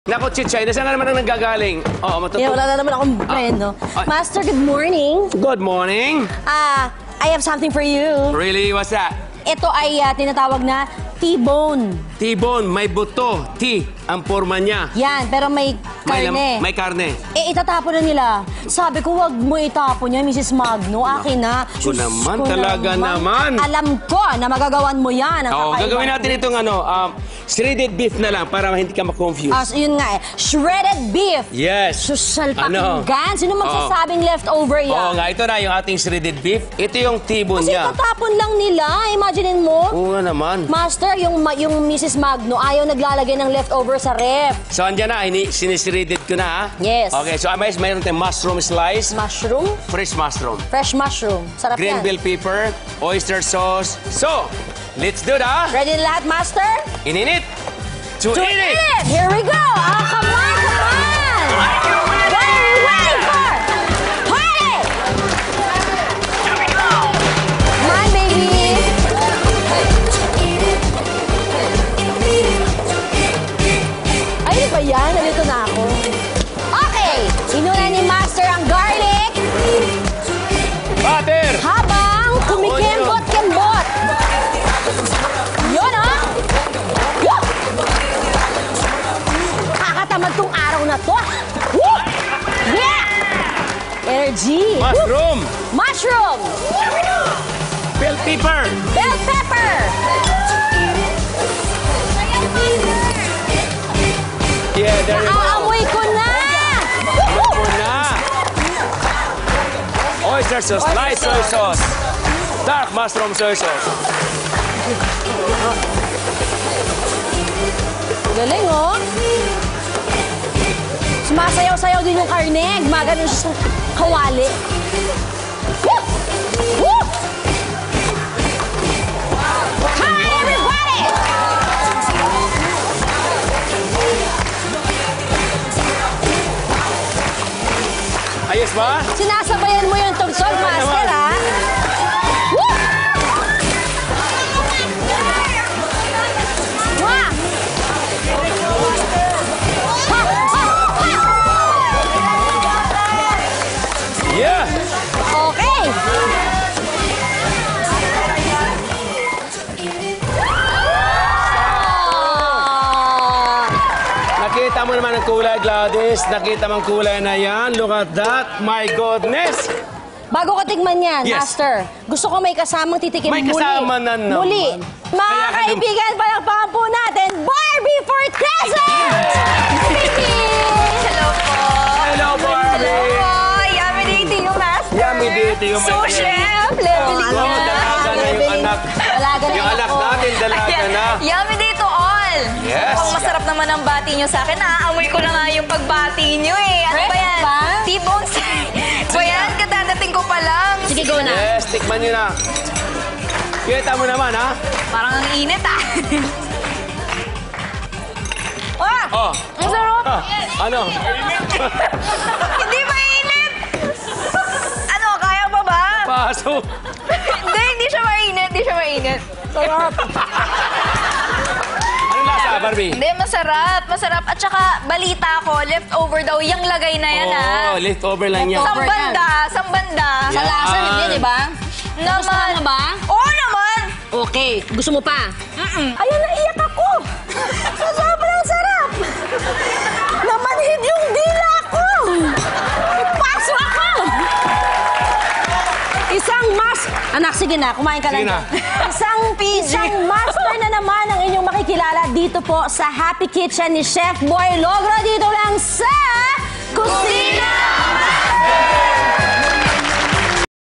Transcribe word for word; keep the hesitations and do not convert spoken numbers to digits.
Naku, Chichay, nasaan ka naman ang nanggagaling? Oo, matutup. Yeah, wala na naman akong friend, no? Ah. Master, good morning. Good morning. Ah, I have something for you. Really? What's that? Ito ay ah, tinatawag na T-bone. T-bone, may buto. T, ang forma niya. Yan, pero may May, lam- karne. may karne. Eh, itatapon na nila. Sabi ko, wag mo itapon yan, Missus Magno. Akin na. Ko Diyos naman, ko talaga naman. Alam ko na magagawan mo yan. Ang Oo, kakaiba. gagawin natin itong ano, um, shredded beef na lang para hindi ka ma-confuse. Ah, so yun nga eh. Shredded beef. Yes. Social Ano? pakinggan. Sino magsasabing leftover yan? Oo nga, ito na yung ating shredded beef. Ito yung T-bone Kasi niya. tatapon lang nila. Imaginin mo. Oo nga naman. Master, yung, ma- yung Missus Magno, ayaw naglalagay ng leftover sa ref. So, andyan na. Ini- Sinishredded ko na, ha? Yes. Okay, so may mayroon tayong mushroom slice, Mushroom? fresh mushroom, Fresh mushroom. Sarap green yan. bell pepper, oyster sauce. So, let's do that. Ready na lahat, Master? Ininit. To, To eat it. eat! Here we go! Ah, come on, come on! What are we waiting for? Party! Come on, baby! Ay, ano ba yan? Nalito na ako. Okay! Inuna ni Master ang garlic Butter. habang kumikembot-kembot. Yun, oh! Yun! Kakatamad tong araw na to. Woo! Yeah! Energy. Mushroom. Woo! Mushroom. Bell pepper. Bell pepper. Yeah, there you go. Naaamoy ko na. Ako na. Oyster sauce, Oyster light soy sauce, dark mushroom soy sauce. Galing, oh. Sumasayaw-sayaw din yung karne. Gumagano siya sa kawali. Woo! Woo! Hi, everybody! Ayos ba? Sinasabayan mo yung tugsog, Master, ha? Woo! Mwah! Ha! Ha! Ha! Yeah. Okay! Ah! Nakita mo naman ang kulay, Gladys. Nakita mo ang kulay na yan. Look at that. My goodness. Bago ko tigman yan, Yes. Master, gusto ko may kasamang titikim May muli. kasama na naman. Muli. Mga Kaya ka nam- kaibigan, palakpakan po natin, Barbie Forteza! Hello po. Hello, Barbie. Oh, yummy day to you, Master. Yummy day to you, my So, dear. chef, leveling Oh, na. dalaga na yung anak. Dalaga na Yung anak ako. natin, dalaga Ayan, na. Yummy day to all. Yes. Mukhang masarap naman ang bati nyo sa akin. Naaamoy ko na nga yung pagbati nyo eh. Ano Fresh ba yan? ba? T-bone So yan, kadadating ko pa lang. Sige, go na. Yes, tikman nyo na. Kita mo naman, ha? Parang ang init ah. Ah! Oh. Ang sarap! Ah, ano? Hindi mainit. Ano, kaya pa ba? Paso. Hindi, hindi siya mainit. Hindi siya mainit. Sarap! Anong lasa, Barbie? Hindi, masarap. Masarap. At saka, balita ko, leftover daw. Yung lagay na yan, ah. Oh, leftover lang yan. Sa banda, sa banda. Sa lasa, Yan. hindi, di ba? Nagustuhan mo ba? Oo naman. Okay. Gusto mo pa? Mm-mm. Ayun, naiyak ako! Sa sobrang sarap! Namanhid yung dila ko! Paso ako! Isang mas... Anak, sige na, kumain ka Sige lang. na. Isang, isang master na naman ang inyong makikilala dito po sa Happy Kitchen ni Chef Boy Logro. Dito